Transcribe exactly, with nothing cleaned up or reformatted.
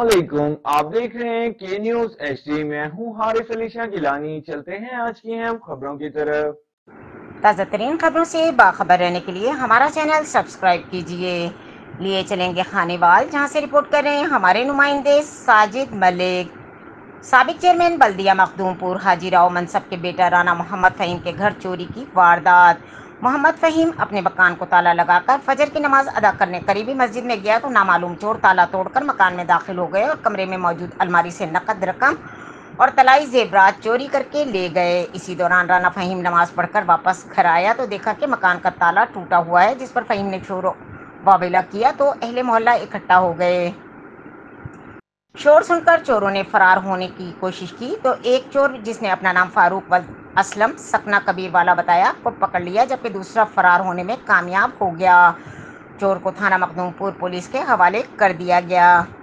अस्सलामुअलैकुम। आप देख रहे हैं के न्यूज एच डी। मैं हूं हारिस अली शाह गिलानी। चलते हैं आज की अहम खबरों की तरफ। ताज़ा तरीन खबरों से बाखबर रहने के लिए हमारा चैनल सब्सक्राइब कीजिए। लिए चलेंगे खानेवाल, जहां से रिपोर्ट कर रहे हैं हमारे नुमाइंदे साजिद मलिक। साबिक चेयरमैन बल्दिया मखदूमपुर हाजी राव मनसब के बेटा राना मोहम्मद फ़हीम के घर चोरी की वारदात। मोहम्मद फ़हीम अपने मकान को ताला लगाकर फजर की नमाज अदा करने करीबी मस्जिद में गया तो नामालूम चोर ताला तोड़कर मकान में दाखिल हो गए और कमरे में मौजूद अलमारी से नकद रकम और तलाई जेवरात चोरी करके ले गए। इसी दौरान राना फ़हीम नमाज पढ़कर वापस घर आया तो देखा कि मकान का ताला टूटा हुआ है, जिस पर फ़हीम ने शोर वावेला किया तो अहले मोहल्ला इकट्ठा हो गए। शोर सुनकर चोरों ने फरार होने की कोशिश की तो एक चोर, जिसने अपना नाम फारूक वल्द असलम सकना कबीर वाला बताया, को पकड़ लिया, जबकि दूसरा फरार होने में कामयाब हो गया। चोर को थाना मखदूमपुर पुलिस के हवाले कर दिया गया।